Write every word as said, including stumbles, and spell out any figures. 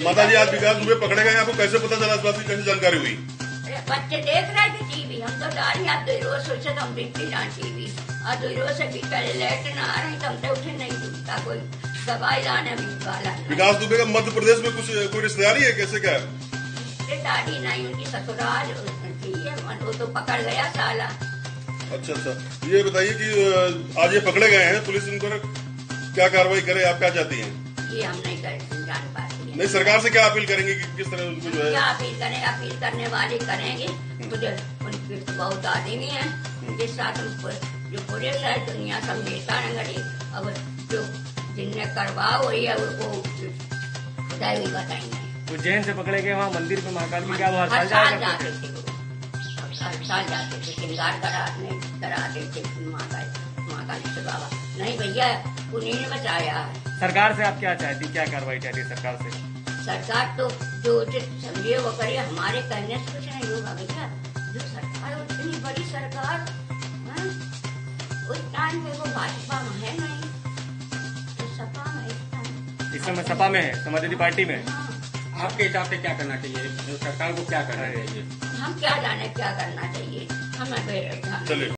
माता जी, आज विकास दुबे पकड़े गए, आपको कैसे पता चला, इस बात की कैसे जानकारी हुई? बच्चे देख रहे थे टीवी, हम तो डाली आप दो रोज सोचे तो हम देखते ना टीवी, और दो रोज से भी पहले लेट ना आ रही तो हमसे उठे नहीं दूसरा कोई दवाई लाने में वाला। विकास दुबे का मध्य प्रदेश में कुछ कोई रिश्तेदारी है, कैसे क्या है? रिश्तेदारी नहीं, उनकी ससुराल थी, वो तो पकड़ गया साला। अच्छा अच्छा, ये बताइए कि आज ये पकड़े गए हैं, पुलिस इन पर क्या कार्रवाई करे, आप क्या चाहती हैं? ये हम नहीं कर जान पाते। नहीं, सरकार से क्या अपील करेंगे कि किस तरह उनको जो है? क्या अपील करें, अपील करने वाले करेंगे, मुझे उनके तो बहुत आदमी है, उनके साथ जो पुलिस है, दुनिया सब नेता है गरीब, अब जो जिनने करवा हुई है उनको खुदा भी बताएंगे। उज्जैन से पकड़े गए, वहाँ मंदिर पे महाकाल की क्या वो हर हर साल साल जाते जाते थे, हर साल जाते थे, श्रृंगार कराने कराते थे महाकाल महाकाली से बाबा। नहीं भैया, उन्हीं ने बचाया है। सरकार से आप क्या चाहती, क्या कार्रवाई चाहती है सरकार से? सरकार तो जो उचित समझे वो करे, हमारे कहने से कुछ नहीं होगा भैया। जो सरकार इतनी बड़ी सरकार, उस टाइम पे वो भाजपा में है नहीं, तो सपा में इस टाइम इस समय सपा में है, समाजवादी पार्टी में। हाँ। आपके हिसाब से क्या करना चाहिए, जो सरकार को क्या करना चाहिए? हम क्या जाने क्या करना चाहिए, हमें चलिए।